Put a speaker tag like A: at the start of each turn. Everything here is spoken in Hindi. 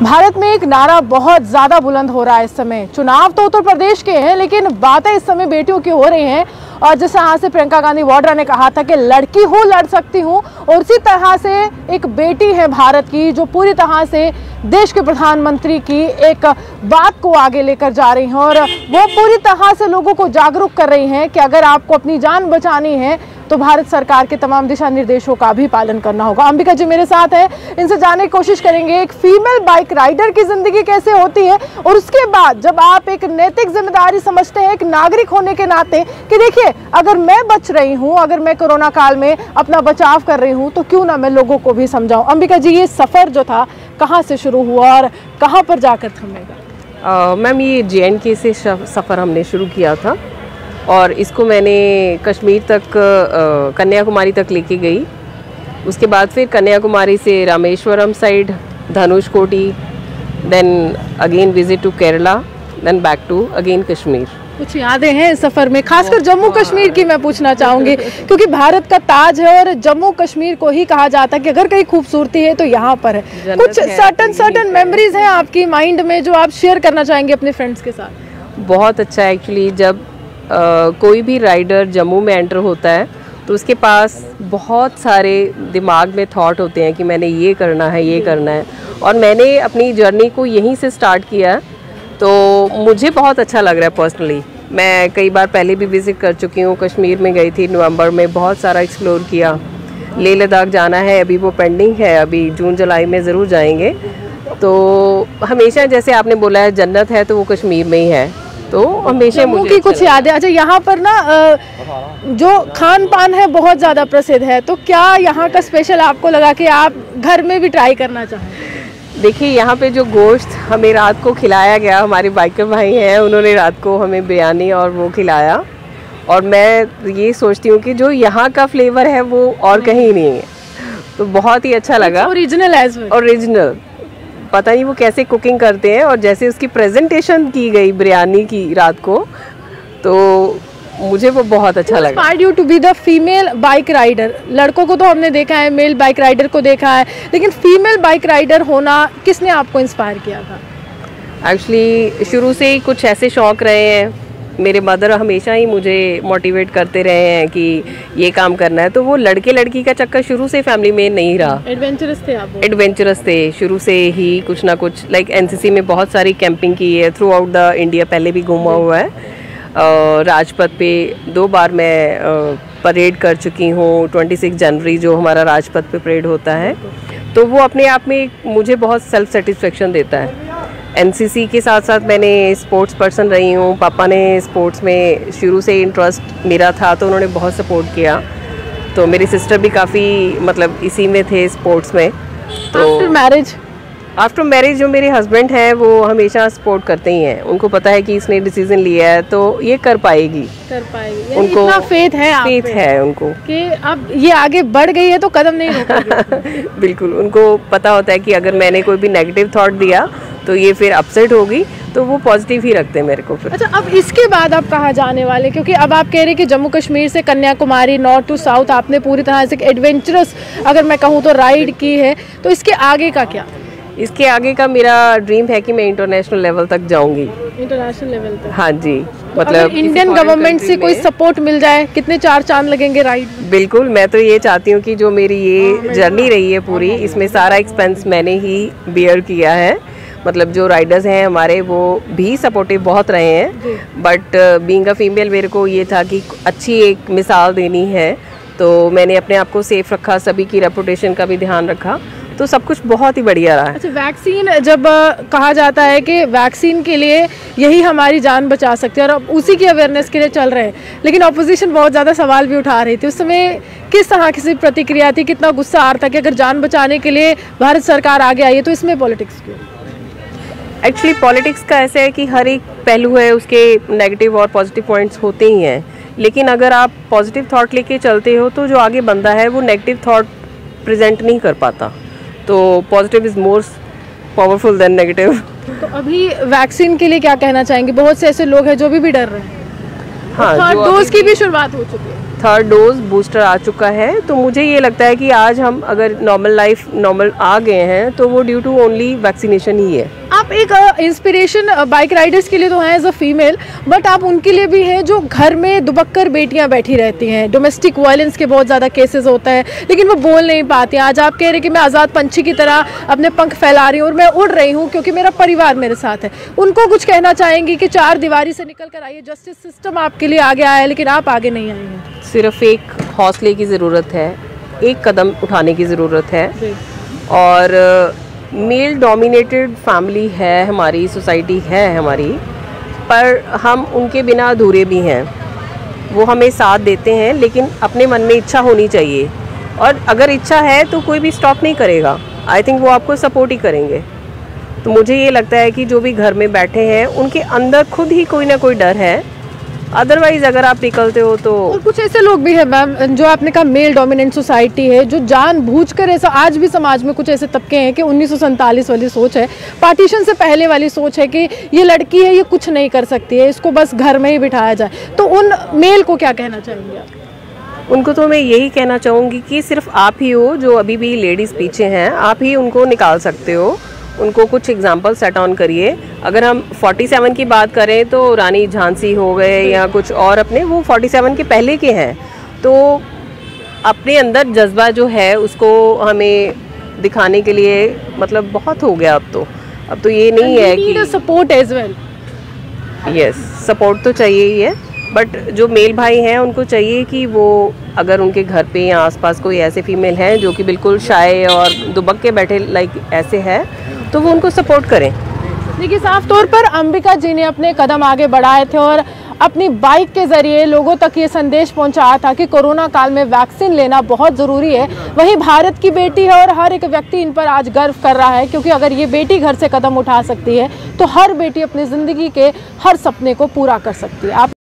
A: भारत में एक नारा बहुत ज्यादा बुलंद हो रहा है इस समय। चुनाव तो उत्तर प्रदेश के हैं, लेकिन बातें इस समय बेटियों की हो रही हैं। और जिस तरह से प्रियंका गांधी वाड्रा ने कहा था कि लड़की हूँ लड़ सकती हूँ, और उसी तरह से एक बेटी है भारत की जो पूरी तरह से देश के प्रधानमंत्री की एक बात को आगे लेकर जा रही हैं, और वो पूरी तरह से लोगों को जागरूक कर रही हैं कि अगर आपको अपनी जान बचानी है तो भारत सरकार के तमाम दिशा निर्देशों का भी पालन करना होगा। अंबिका जी मेरे साथ है, इनसे जानने की कोशिश करेंगे एक फीमेल बाइक राइडर की जिंदगी कैसे होती है, और उसके बाद जब आप एक नैतिक जिम्मेदारी समझते हैं एक नागरिक होने के नाते कि देखिए अगर मैं बच रही हूँ, अगर मैं कोरोना काल में अपना बचाव कर रही हूँ तो क्यों ना मैं लोगों को भी समझाऊं। अंबिका जी, ये सफर जो था कहाँ से शुरू हुआ और कहाँ पर जाकर थमेगा?
B: मैम, ये JNK से सफ़र हमने शुरू किया था और इसको मैंने कश्मीर तक, कन्याकुमारी तक लेके गई। उसके बाद फिर कन्याकुमारी से Rameshwaram side, Dhanushkodi, then again visit to Kerala, then back to again Kashmir.
A: कुछ यादें हैं इस सफर में, खासकर जम्मू कश्मीर की मैं पूछना चाहूंगी, क्योंकि भारत का ताज है और जम्मू कश्मीर को ही कहा जाता है कि अगर कहीं खूबसूरती है तो यहाँ पर है। कुछ सर्टन मेमोरीज हैं आपकी माइंड में जो आप शेयर करना चाहेंगे अपने फ्रेंड्स के साथ?
B: बहुत अच्छा है एक्चुअली, जब कोई भी राइडर जम्मू में एंटर होता है तो उसके पास बहुत सारे दिमाग में थॉट होते हैं कि मैंने ये करना है, ये करना है। और मैंने अपनी जर्नी को यहीं से स्टार्ट किया, तो मुझे बहुत अच्छा लग रहा है पर्सनली। मैं कई बार पहले भी विज़िट कर चुकी हूँ, कश्मीर में गई थी नवंबर में, बहुत सारा एक्सप्लोर किया। लेह लद्दाख जाना है, अभी वो पेंडिंग है, अभी जून जुलाई में ज़रूर जाएंगे। तो हमेशा जैसे आपने बोला है जन्नत है तो वो कश्मीर में ही है, तो हमेशा मुझे
A: की कुछ यादें। अच्छा, यहाँ पर ना जो खान पान है बहुत ज़्यादा प्रसिद्ध है, तो क्या यहाँ का स्पेशल आपको लगा कि आप घर में भी ट्राई करना चाहें?
B: देखिए, यहाँ पे जो गोश्त हमें रात को खिलाया गया, हमारे बाइकर भाई हैं उन्होंने रात को हमें बिरयानी और वो खिलाया, और मैं ये सोचती हूँ कि जो यहाँ का फ्लेवर है वो और कहीं नहीं है, तो बहुत ही अच्छा लगा।
A: Original as well,
B: original. पता नहीं वो कैसे कुकिंग करते हैं, और जैसे उसकी प्रेजेंटेशन की गई बिरयानी की रात को, तो मुझे वो बहुत अच्छा लगा।
A: Inspired you to be the female bike rider? लड़कों को तो हमने देखा है, मेल बाइक राइडर को देखा है, लेकिन फीमेल बाइक राइडर होना किसने आपको इंस्पायर किया था?
B: एक्चुअली शुरू से ही कुछ ऐसे शौक रहे हैं। मेरे मदर हमेशा ही मुझे मोटिवेट करते रहे हैं कि ये काम करना है, तो वो लड़के लड़की का चक्कर शुरू से फैमिली में नहीं रहा।
A: एडवेंचरस थे आप?
B: एडवेंचरस थे शुरू से ही, कुछ ना कुछ। लाइक NCC में बहुत सारी कैंपिंग की है, थ्रू आउट द इंडिया पहले भी घूमा हुआ है। राजपथ पे 2 बार मैं परेड कर चुकी हूँ। 26 जनवरी जो हमारा राजपथ पे परेड होता है, तो वो अपने आप में मुझे बहुत सेल्फ सेटिस्फेक्शन देता है। NCC के साथ साथ मैंने स्पोर्ट्स पर्सन रही हूँ। पापा ने स्पोर्ट्स में शुरू से इंटरेस्ट मेरा था, तो उन्होंने बहुत सपोर्ट किया। तो मेरी सिस्टर भी काफ़ी मतलब इसी में थे, स्पोर्ट्स में। तो आफ्टर मैरिज जो मेरे हस्बैंड हैं वो हमेशा सपोर्ट करते ही हैं। उनको पता है कि इसने डिसीजन लिया है तो ये कर पाएगी।
A: उनको इतना फेथ है
B: उनको
A: कि अब ये आगे बढ़ गई है तो कदम नहीं रोकेगी।
B: बिल्कुल, उनको पता होता है कि अगर मैंने कोई भी नेगेटिव थॉट दिया तो ये फिर अपसेट होगी, तो वो पॉजिटिव ही रखते हैं मेरे को फिर।
A: अच्छा, अब इसके बाद आप कहाँ जाने वाले? क्योंकि अब आप कह रहे हैं कि जम्मू कश्मीर से कन्याकुमारी, नॉर्थ टू साउथ आपने पूरी तरह से एडवेंचरस अगर मैं कहूँ तो राइड की है, तो इसके आगे का क्या?
B: इसके आगे का मेरा ड्रीम है कि मैं इंटरनेशनल लेवल तक जाऊंगी।
A: इंटरनेशनल लेवल तक?
B: हाँ जी, मतलब
A: इंडियन गवर्नमेंट से कोई सपोर्ट मिल जाए, कितने 4 चांद लगेंगे राइड?
B: बिल्कुल, मैं तो ये चाहती हूँ कि जो मेरी ये जर्नी रही है पूरी, इसमें सारा एक्सपेंस मैंने ही बियर किया है। मतलब जो राइडर्स हैं हमारे वो भी सपोर्टिव बहुत रहे हैं, बट बीइंग अ फीमेल मेरे को ये था कि अच्छी एक मिसाल देनी है, तो मैंने अपने आप को सेफ रखा, सभी की रेपुटेशन का भी ध्यान रखा, तो सब कुछ बहुत ही बढ़िया रहा है।
A: अच्छा, वैक्सीन जब कहा जाता है कि वैक्सीन के लिए यही हमारी जान बचा सकती है, और अब उसी की अवेयरनेस के लिए चल रहे हैं, लेकिन ऑपोजिशन बहुत ज़्यादा सवाल भी उठा रही थी। उस समय किस तरह की प्रतिक्रिया थी, कितना गुस्सा आ रहा था कि अगर जान बचाने के लिए भारत सरकार आगे आई है तो इसमें पॉलिटिक्स क्यों?
B: एक्चुअली पॉलिटिक्स का ऐसे है कि हर एक पहलू है, उसके नेगेटिव और पॉजिटिव पॉइंट्स होते ही हैं, लेकिन अगर आप पॉजिटिव थॉट लेके चलते हो तो जो आगे बंदा है वो नेगेटिव थॉट प्रेजेंट नहीं कर पाता। तो positive is more powerful than negative. तो
A: अभी वैक्सीन के लिए क्या कहना चाहेंगे? बहुत से ऐसे लोग हैं जो भी डर रहे हैं।
B: हाँ,
A: थर्ड डोज की भी शुरुआत हो चुकी है।
B: 3rd डोज बूस्टर आ चुका है। तो मुझे ये लगता है कि आज हम अगर नॉर्मल आ गए हैं तो वो ड्यू टू ओनली वैक्सीनेशन ही है।
A: आप एक इंस्पिरेशन बाइक राइडर्स के लिए तो हैं एज अ फीमेल, बट आप उनके लिए भी हैं जो घर में दुबक्कर बेटियां बैठी रहती हैं। डोमेस्टिक वायलेंस के बहुत ज़्यादा केसेस होता है लेकिन वो बोल नहीं पाती हैं। आज आप कह रहे हैं कि मैं आज़ाद पंछी की तरह अपने पंख फैला रही हूँ और मैं उड़ रही हूँ क्योंकि मेरा परिवार मेरे साथ है। उनको कुछ कहना चाहेंगी कि 4 दीवारी से निकल कर आइए, जस्टिस सिस्टम आपके लिए आगे आया है लेकिन आप आगे नहीं आए हैं।
B: सिर्फ एक हौसले की ज़रूरत है, एक कदम उठाने की ज़रूरत है। और मेल डोमिनेटेड फैमिली है हमारी, सोसाइटी है हमारी, पर हम उनके बिना अधूरे भी हैं। वो हमें साथ देते हैं लेकिन अपने मन में इच्छा होनी चाहिए, और अगर इच्छा है तो कोई भी स्टॉप नहीं करेगा। आई थिंक वो आपको सपोर्ट ही करेंगे। तो मुझे ये लगता है कि जो भी घर में बैठे हैं उनके अंदर खुद ही कोई ना कोई डर है, अदरवाइज अगर आप निकलते हो तो।
A: और कुछ ऐसे लोग भी हैं मैम, जो आपने कहा मेल डोमिनेंट सोसाइटी है, जो जानबूझकर ऐसा, आज भी समाज में कुछ ऐसे तबके हैं कि 1947 वाली सोच है, पार्टीशन से पहले वाली सोच है कि ये लड़की है, ये कुछ नहीं कर सकती है, इसको बस घर में ही बिठाया जाए। तो उन मेल को क्या कहना चाहेंगे आप?
B: उनको तो मैं यही कहना चाहूँगी कि सिर्फ आप ही हो जो अभी भी लेडीज़ पीछे हैं, आप ही उनको निकाल सकते हो। उनको कुछ एग्जाम्पल सेट ऑन करिए। अगर हम 47 की बात करें तो रानी झांसी हो गए या कुछ और अपने, वो 47 के पहले के हैं। तो अपने अंदर जज्बा जो है उसको हमें दिखाने के लिए मतलब बहुत हो गया। अब तो ये नहीं है कि
A: support as well.
B: Yes, support तो चाहिए ही है, बट जो मेल भाई हैं उनको चाहिए कि वो अगर उनके घर पे या आसपास कोई ऐसे फीमेल हैं जो कि बिल्कुल शाय और दुबक के बैठे लाइक ऐसे है, तो वो उनको सपोर्ट करें।
A: देखिए, साफ तौर पर अंबिका जी ने अपने कदम आगे बढ़ाए थे और अपनी बाइक के जरिए लोगों तक ये संदेश पहुंचाया था कि कोरोना काल में वैक्सीन लेना बहुत ज़रूरी है। वही भारत की बेटी है और हर एक व्यक्ति इन पर आज गर्व कर रहा है, क्योंकि अगर ये बेटी घर से कदम उठा सकती है तो हर बेटी अपनी ज़िंदगी के हर सपने को पूरा कर सकती है। आप